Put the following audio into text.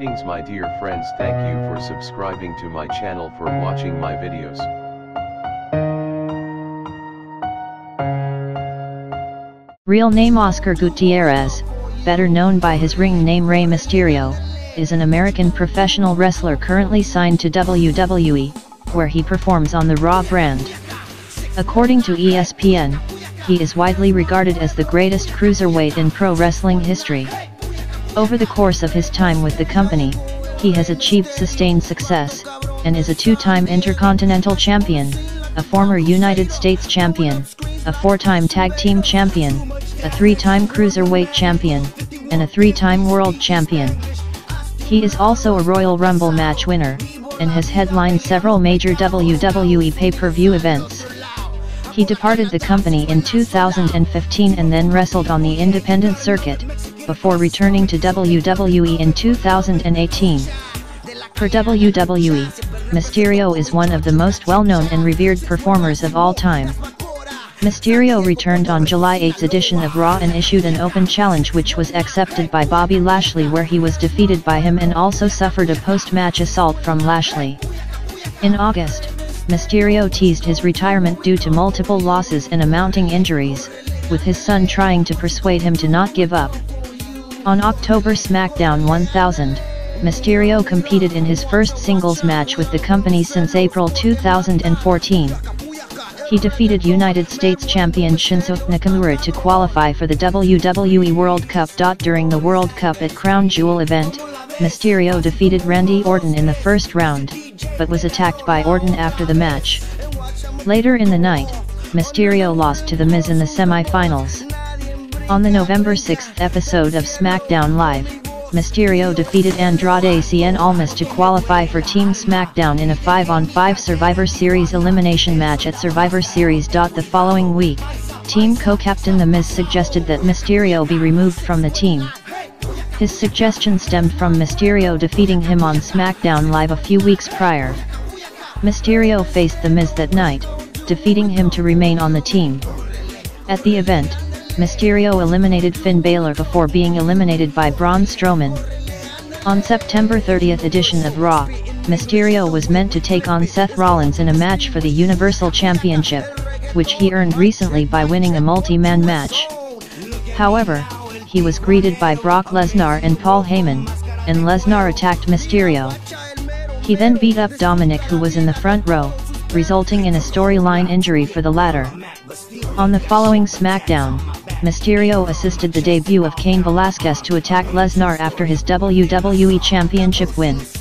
Greetings my dear friends, thank you for subscribing to my channel, for watching my videos. Real name Oscar Gutierrez, better known by his ring name Rey Mysterio, is an American professional wrestler currently signed to WWE, where he performs on the Raw brand. According to ESPN, he is widely regarded as the greatest cruiserweight in pro wrestling history. Over the course of his time with the company, he has achieved sustained success, and is a two-time Intercontinental Champion, a former United States Champion, a four-time Tag Team Champion, a three-time Cruiserweight Champion, and a three-time World Champion. He is also a Royal Rumble match winner, and has headlined several major WWE pay-per-view events. He departed the company in 2015 and then wrestled on the independent circuit, before returning to WWE in 2018. For WWE, Mysterio is one of the most well-known and revered performers of all time. Mysterio returned on July 8's edition of Raw and issued an open challenge which was accepted by Bobby Lashley, where he was defeated by him and also suffered a post-match assault from Lashley. In August, Mysterio teased his retirement due to multiple losses and mounting injuries, with his son trying to persuade him to not give up. On October SmackDown 1000, Mysterio competed in his first singles match with the company since April 2014. He defeated United States champion Shinsuke Nakamura to qualify for the WWE World Cup. During the World Cup at Crown Jewel event, Mysterio defeated Randy Orton in the first round, but was attacked by Orton after the match. Later in the night, Mysterio lost to The Miz in the semi-finals. On the November 6th episode of SmackDown Live, Mysterio defeated Andrade Cien Almas to qualify for Team SmackDown in a 5-on-5 Survivor Series elimination match at Survivor Series. The following week, team co-captain The Miz suggested that Mysterio be removed from the team. His suggestion stemmed from Mysterio defeating him on SmackDown Live a few weeks prior. Mysterio faced The Miz that night, defeating him to remain on the team. At the event, Mysterio eliminated Finn Balor before being eliminated by Braun Strowman. On September 30th edition of Raw, Mysterio was meant to take on Seth Rollins in a match for the Universal Championship, which he earned recently by winning a multi-man match. However, he was greeted by Brock Lesnar and Paul Heyman, and Lesnar attacked Mysterio. He then beat up Dominic, who was in the front row, resulting in a storyline injury for the latter. On the following SmackDown, Mysterio assisted the debut of Cain Velasquez to attack Lesnar after his WWE Championship win.